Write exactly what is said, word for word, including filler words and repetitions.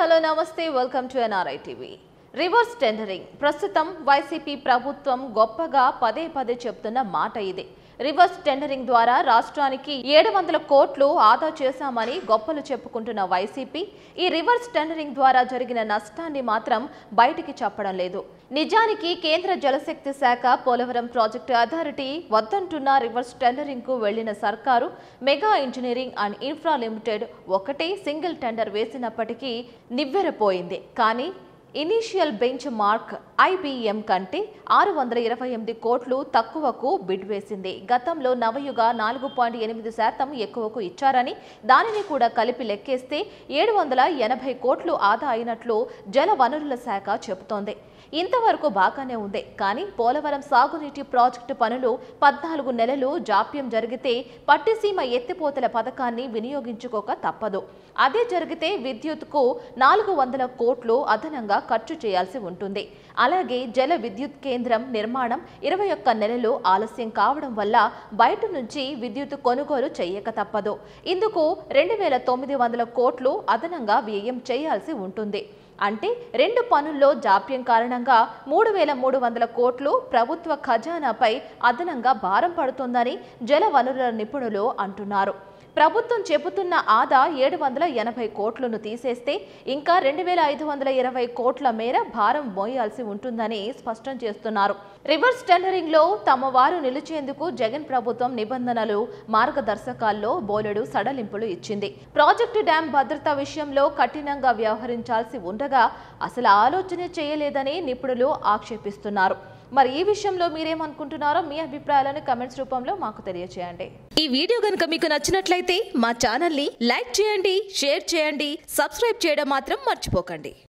Hello నమస్తే welcome to NRI TV. Reverse tendering ప్రస్తుతం YCP ప్రభుత్వం గొప్పగా పదే పదే చెప్తున్న మాట ఇది. రివర్స్ టెండరింగ్ ద్వారా రాష్ట్రానికి ఏడు వందల కోట్లు ఆదా చేశామని గొప్పలు చెప్పుకుంటున్న వైసీపీ ఈ రివర్స్ టెండరింగ్ ద్వారా జరిగిన నష్టాన్ని మాత్రం బయటికి చెప్పడం లేదు. నిజానికి కేంద్ర జలశక్తి శాఖ పోలవరం ప్రాజెక్టు అథారిటీ వద్దంటున్న రివర్స్ టెండరింగ్ కు వెళ్లిన సర్కారు mega engineering and infra limited ఒకటే సింగిల్ టెండర్ వేసినప్పటికీ నివ్వెరపోయింది. కానీ ఇనీషియల్ బెంచ్ మార్క్ ఐబీఎం కంటే ఆరు వందల ఇరవై ఎనిమిది కోట్లు తక్కువకు బిడ్ వేసింది. గతంలో నవయుగ నాలుగు పాయింట్ ఎనిమిది శాతం ఎక్కువకు ఇచ్చారని దానిని కూడా కలిపి లెక్కేస్తే ఏడు వందల ఎనభై కోట్లు ఆదా అయినట్లు జల వనరుల శాఖ చెబుతోంది. ఇంతవరకు బాగానే ఉంది. కానీ పోలవరం సాగునీటి ప్రాజెక్టు పనులు పద్నాలుగు నెలలు జాప్యం జరిగితే పట్టిసీమ ఎత్తిపోతల పథకాన్ని వినియోగించుకోక తప్పదు. అదే జరిగితే విద్యుత్కు నాలుగు వందల కోట్లు అదనంగా ఖర్చు చేయాల్సి ఉంటుంది. అలాగే జల విద్యుత్ కేంద్రం నిర్మాణం ఇరవై ఒక్క నెలలు ఆలస్యం కావడం వల్ల బయట నుంచి విద్యుత్ కొనుగోలు చేయక తప్పదు. ఇందుకు రెండు వేల తొమ్మిది వందల కోట్లు అదనంగా వ్యయం చేయాల్సి ఉంటుంది. అంటే రెండు పనుల్లో జాప్యం కారణంగా మూడు వేల మూడు వందల కోట్లు ప్రభుత్వ ఖజానాపై అదనంగా భారం పడుతుందని జల వనరుల నిపుణులు అంటున్నారు. ప్రభుత్వం చెబుతున్న ఆదా ఏడు వందల ఎనభై కోట్లను తీసేస్తే ఇంకా రెండు వేల ఐదు వందల ఇరవై కోట్ల మేర భారం మోయాల్సి ఉంటుందని స్పష్టం చేస్తున్నారు. రివర్స్ టెండరింగ్ లో తమ వారు నిలిచేందుకు జగన్ ప్రభుత్వం నిబంధనలు మార్గదర్శకాల్లో బోలెడు సడలింపులు ఇచ్చింది. ప్రాజెక్టు డ్యాం భద్రత విషయంలో కఠినంగా వ్యవహరించాల్సి ఉండగా అసలు ఆలోచన చేయలేదని నిపుణులు ఆక్షేపిస్తున్నారు. మరి ఈ విషయంలో మీరేమనుకుంటున్నారో మీ అభిప్రాయాలను కమెంట్స్ రూపంలో మాకు తెలియజేయండి. ఈ వీడియో గనుక మీకు నచ్చినట్లయితే మా ఛానల్ ని లైక్ చేయండి, షేర్ చేయండి, సబ్స్క్రైబ్ చేయడం మాత్రం మర్చిపోకండి.